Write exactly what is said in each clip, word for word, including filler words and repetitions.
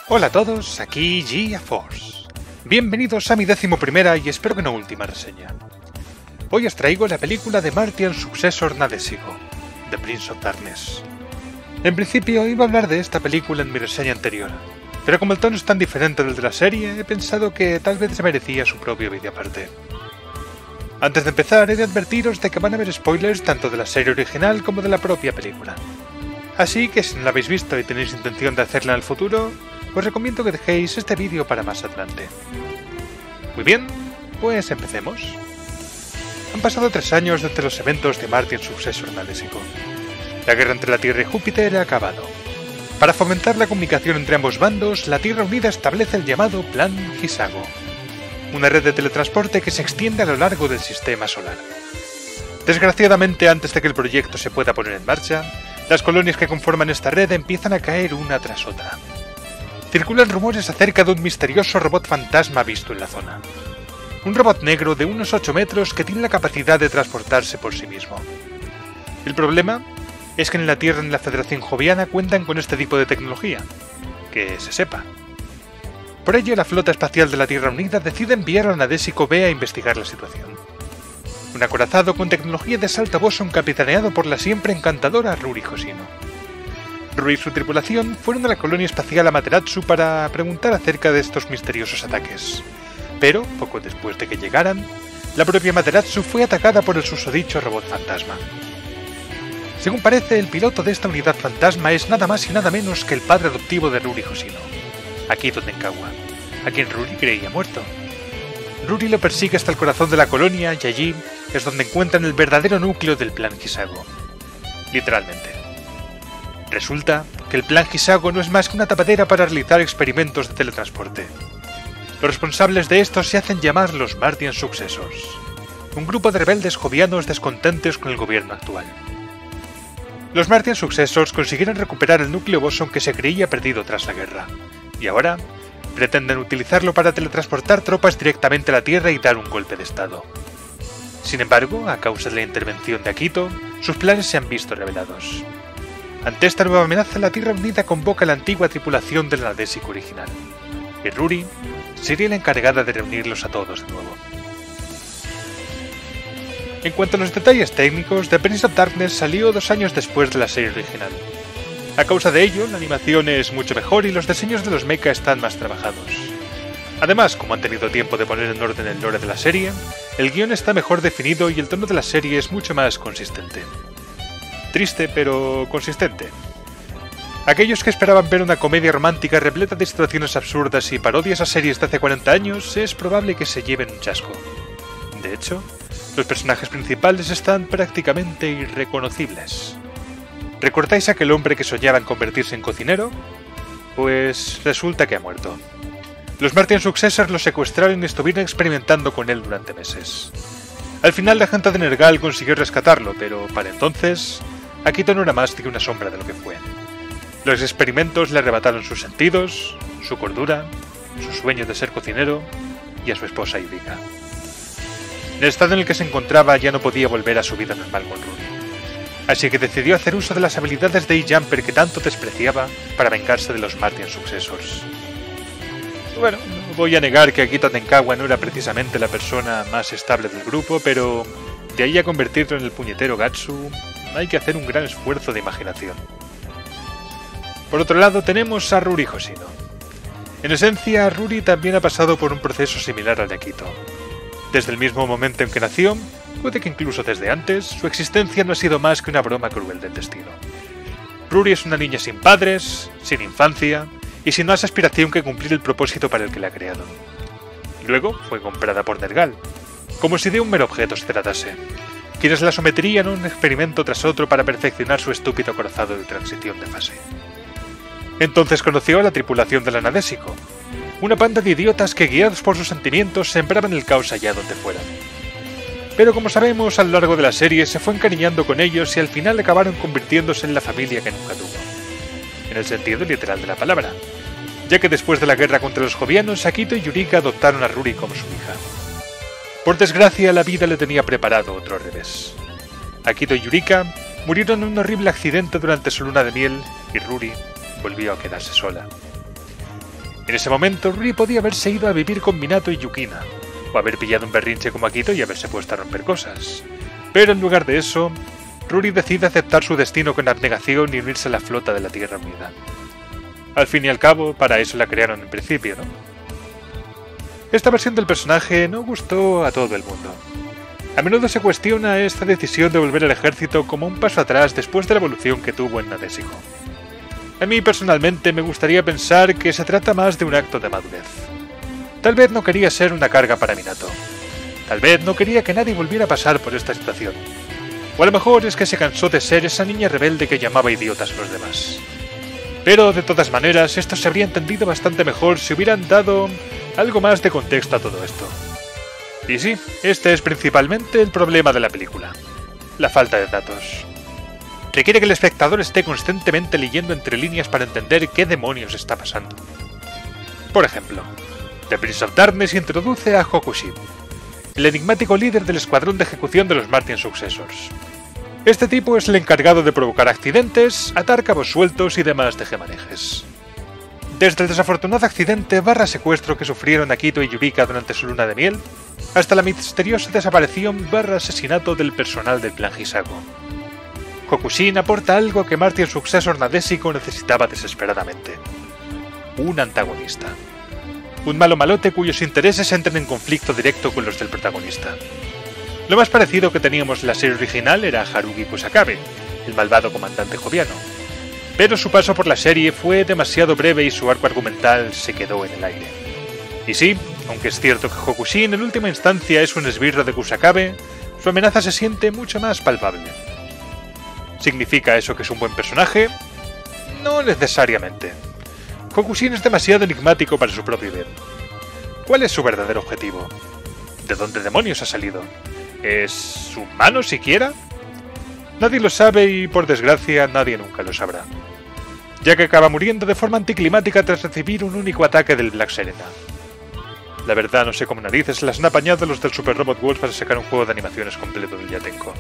Hola a todos, aquí GeForce. Bienvenidos a mi décimo primera y espero que no última reseña. Hoy os traigo la película de Martian Successor Nadesico, The Prince of Darkness. En principio iba a hablar de esta película en mi reseña anterior, pero como el tono es tan diferente del de la serie, he pensado que tal vez se merecía su propio vídeo aparte. Antes de empezar, he de advertiros de que van a haber spoilers tanto de la serie original como de la propia película. Así que si no la habéis visto y tenéis intención de hacerla en el futuro, os recomiendo que dejéis este vídeo para más adelante. Muy bien, pues empecemos. Han pasado tres años desde los eventos de Martian Successor Nadesico. La guerra entre la Tierra y Júpiter ha acabado. Para fomentar la comunicación entre ambos bandos, la Tierra Unida establece el llamado Plan Hisago, una red de teletransporte que se extiende a lo largo del sistema solar. Desgraciadamente, antes de que el proyecto se pueda poner en marcha, las colonias que conforman esta red empiezan a caer una tras otra. Circulan rumores acerca de un misterioso robot fantasma visto en la zona. Un robot negro de unos ocho metros que tiene la capacidad de transportarse por sí mismo. El problema es que en la Tierra y en la Federación Joviana cuentan con este tipo de tecnología, que se sepa. Por ello, la Flota Espacial de la Tierra Unida decide enviar a Nadesico B a investigar la situación. Un acorazado con tecnología de salto boson capitaneado por la siempre encantadora Ruri Hoshino. Ruri y su tripulación fueron a la colonia espacial Amaterasu para preguntar acerca de estos misteriosos ataques. Pero, poco después de que llegaran, la propia Amaterasu fue atacada por el susodicho robot fantasma. Según parece, el piloto de esta unidad fantasma es nada más y nada menos que el padre adoptivo de Ruri Hoshino, Akito Tenkawa, a quien Ruri creía muerto. Ruri lo persigue hasta el corazón de la colonia y allí es donde encuentran el verdadero núcleo del Plan Hisago. Literalmente. Resulta que el Plan Hisago no es más que una tapadera para realizar experimentos de teletransporte. Los responsables de estos se hacen llamar los Martian Successors, un grupo de rebeldes jovianos descontentes con el gobierno actual. Los Martian Successors consiguieron recuperar el núcleo boson que se creía perdido tras la guerra, y ahora pretenden utilizarlo para teletransportar tropas directamente a la Tierra y dar un golpe de estado. Sin embargo, a causa de la intervención de Akito, sus planes se han visto revelados. Ante esta nueva amenaza, la Tierra Unida convoca a la antigua tripulación del Nadesico original, y Ruri sería la encargada de reunirlos a todos de nuevo. En cuanto a los detalles técnicos, The Prince of Darkness salió dos años después de la serie original. A causa de ello, la animación es mucho mejor y los diseños de los mecha están más trabajados. Además, como han tenido tiempo de poner en orden el lore de la serie, el guión está mejor definido y el tono de la serie es mucho más consistente. Triste, pero consistente. Aquellos que esperaban ver una comedia romántica repleta de situaciones absurdas y parodias a series de hace cuarenta años, es probable que se lleven un chasco. De hecho, los personajes principales están prácticamente irreconocibles. ¿Recordáis a aquel hombre que soñaba en convertirse en cocinero? Pues resulta que ha muerto. Los Martian Successors lo secuestraron y estuvieron experimentando con él durante meses. Al final la gente de Nergal consiguió rescatarlo, pero para entonces, Akito no era más que una sombra de lo que fue. Los experimentos le arrebataron sus sentidos, su cordura, su sueño de ser cocinero y a su esposa Yurika. En el estado en el que se encontraba ya no podía volver a su vida normal con Ruri, así que decidió hacer uso de las habilidades de E-Jumper que tanto despreciaba para vengarse de los Martian Successors. Bueno, no voy a negar que Akito Tenkawa no era precisamente la persona más estable del grupo, pero de ahí a convertirlo en el puñetero Gatsu, hay que hacer un gran esfuerzo de imaginación. Por otro lado tenemos a Ruri Hoshino. En esencia, Ruri también ha pasado por un proceso similar al de Akito. Desde el mismo momento en que nació, puede que incluso desde antes, su existencia no ha sido más que una broma cruel del destino. Ruri es una niña sin padres, sin infancia y sin más aspiración que cumplir el propósito para el que la ha creado. Luego fue comprada por Nergal, como si de un mero objeto se tratase, quienes la someterían a un experimento tras otro para perfeccionar su estúpido acorazado de transición de fase. Entonces conoció a la tripulación de la Nadesico, una banda de idiotas que, guiados por sus sentimientos, sembraban el caos allá donde fueran. Pero como sabemos, a lo largo de la serie se fue encariñando con ellos y al final acabaron convirtiéndose en la familia que nunca tuvo, en el sentido literal de la palabra, ya que después de la guerra contra los jovianos, Akito y Yurika adoptaron a Ruri como su hija. Por desgracia, la vida le tenía preparado otro revés. Akito y Yurika murieron en un horrible accidente durante su luna de miel y Ruri volvió a quedarse sola. En ese momento, Ruri podía haberse ido a vivir con Minato y Yukina, o haber pillado un berrinche como Akito y haberse puesto a romper cosas. Pero en lugar de eso, Ruri decide aceptar su destino con abnegación y unirse a la flota de la Tierra Unida. Al fin y al cabo, para eso la crearon en principio, ¿no? Esta versión del personaje no gustó a todo el mundo. A menudo se cuestiona esta decisión de volver al ejército como un paso atrás después de la evolución que tuvo en Nadeshiko. A mí personalmente me gustaría pensar que se trata más de un acto de madurez. Tal vez no quería ser una carga para Minato. Tal vez no quería que nadie volviera a pasar por esta situación. O a lo mejor es que se cansó de ser esa niña rebelde que llamaba idiotas a los demás. Pero de todas maneras, esto se habría entendido bastante mejor si hubieran dado algo más de contexto a todo esto. Y sí, este es principalmente el problema de la película: la falta de datos. Requiere que el espectador esté constantemente leyendo entre líneas para entender qué demonios está pasando. Por ejemplo, The Prince of Darkness introduce a Hokushin, el enigmático líder del escuadrón de ejecución de los Martian Successors. Este tipo es el encargado de provocar accidentes, atar cabos sueltos y demás tejemanejes. Desde el desafortunado accidente barra secuestro que sufrieron Akito y Yurika durante su luna de miel, hasta la misteriosa desaparición barra asesinato del personal del clan Hisago. Hokushin aporta algo que Martian Successor Nadeshiko necesitaba desesperadamente: un antagonista. Un malo malote cuyos intereses entren en conflicto directo con los del protagonista. Lo más parecido que teníamos en la serie original era Haruki Kusakabe, el malvado comandante joviano. Pero su paso por la serie fue demasiado breve y su arco argumental se quedó en el aire. Y sí, aunque es cierto que Hokushin en última instancia es un esbirro de Kusakabe, su amenaza se siente mucho más palpable. ¿Significa eso que es un buen personaje? No necesariamente. Hokushin es demasiado enigmático para su propio bien. ¿Cuál es su verdadero objetivo? ¿De dónde demonios ha salido? ¿Es humano siquiera? Nadie lo sabe y, por desgracia, nadie nunca lo sabrá, ya que acaba muriendo de forma anticlimática tras recibir un único ataque del Black Serena. La verdad no sé cómo narices las han apañado los del Super Robot Wars para sacar un juego de animaciones completo del Yatenko.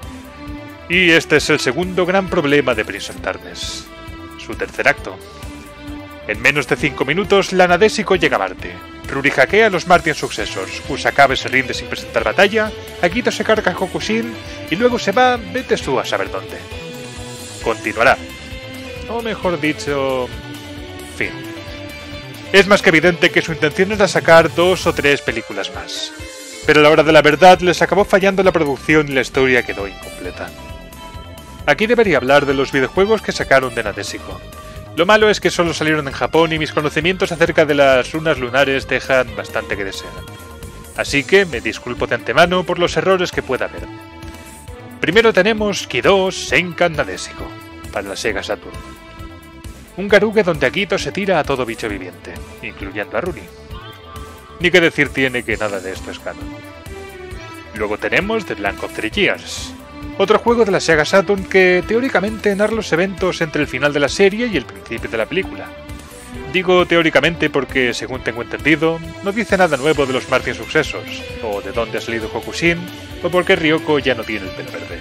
Y este es el segundo gran problema de Prince of Darkness: su tercer acto. En menos de cinco minutos, la Nadeshiko llega a Marte. Ruri hackea a los Martian Successors, Kusakabe se rinde sin presentar batalla, Akito se carga a Hokushin y luego se va, vete tú a saber dónde. Continuará. O mejor dicho... fin. Es más que evidente que su intención era sacar dos o tres películas más, pero a la hora de la verdad les acabó fallando la producción y la historia quedó incompleta. Aquí debería hablar de los videojuegos que sacaron de Nadeshiko. Lo malo es que solo salieron en Japón y mis conocimientos acerca de las runas lunares dejan bastante que desear. Así que me disculpo de antemano por los errores que pueda haber. Primero tenemos Kido Senkan Nadeshiko, para la Sega Saturn. Un garuge donde Akito se tira a todo bicho viviente, incluyendo a Ruri. Ni que decir tiene que nada de esto es canon. Luego tenemos The Blank of Three Years, otro juego de la Sega Saturn que teóricamente narra los eventos entre el final de la serie y el principio de la película. Digo teóricamente porque, según tengo entendido, no dice nada nuevo de los Martian Successors, o de dónde ha salido Hokushin, o por qué Ryoko ya no tiene el pelo verde.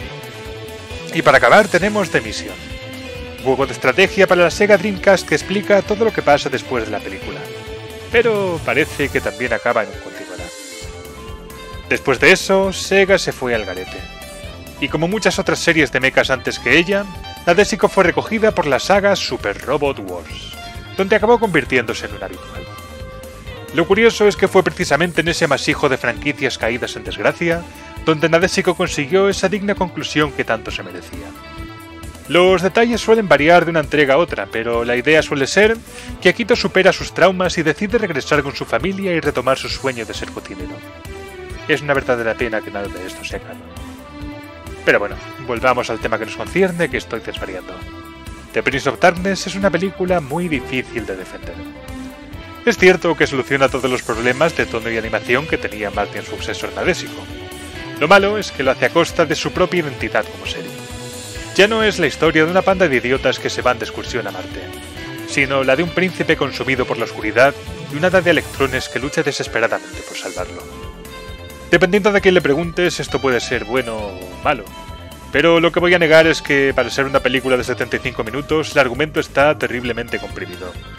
Y para acabar tenemos The Mission, juego de estrategia para la Sega Dreamcast que explica todo lo que pasa después de la película, pero parece que también acaba en un continuará. Después de eso, Sega se fue al garete. Y como muchas otras series de mechas antes que ella, Nadeshiko fue recogida por la saga Super Robot Wars, donde acabó convirtiéndose en un habitual. Lo curioso es que fue precisamente en ese masijo de franquicias caídas en desgracia, donde Nadeshiko consiguió esa digna conclusión que tanto se merecía. Los detalles suelen variar de una entrega a otra, pero la idea suele ser que Akito supera sus traumas y decide regresar con su familia y retomar su sueño de ser cocinero. Es una verdadera pena que nada de esto sea canon. Pero bueno, volvamos al tema que nos concierne, que estoy desvariando. The Prince of Darkness es una película muy difícil de defender. Es cierto que soluciona todos los problemas de tono y animación que tenía Martian Successor Nadeshiko. Lo malo es que lo hace a costa de su propia identidad como serie. Ya no es la historia de una panda de idiotas que se van de excursión a Marte, sino la de un príncipe consumido por la oscuridad y una hada de electrones que lucha desesperadamente por salvarlo. Dependiendo de a quién le preguntes, esto puede ser bueno o malo, pero lo que voy a negar es que para ser una película de setenta y cinco minutos, el argumento está terriblemente comprimido.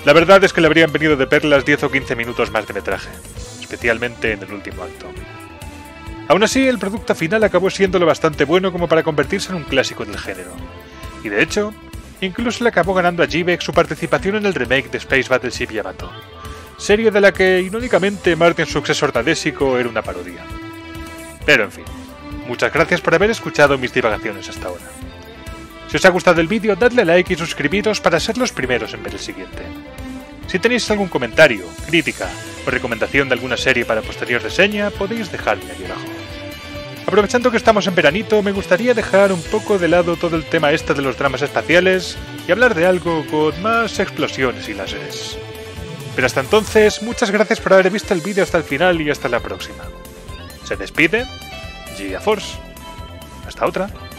La verdad es que le habrían venido de perlas diez o quince minutos más de metraje, especialmente en el último acto. Aún así, el producto final acabó siendo lo bastante bueno como para convertirse en un clásico del género. Y de hecho, incluso le acabó ganando a G-Beck su participación en el remake de Space Battleship Yamato, serie de la que, irónicamente, Martian's Successor Nadesico era una parodia. Pero en fin, muchas gracias por haber escuchado mis divagaciones hasta ahora. Si os ha gustado el vídeo, dadle like y suscribiros para ser los primeros en ver el siguiente. Si tenéis algún comentario, crítica o recomendación de alguna serie para posterior reseña, podéis dejarme aquí abajo. Aprovechando que estamos en veranito, me gustaría dejar un poco de lado todo el tema este de los dramas espaciales y hablar de algo con más explosiones y láseres. Pero hasta entonces, muchas gracias por haber visto el vídeo hasta el final y hasta la próxima. Se despide G-Force. Hasta otra.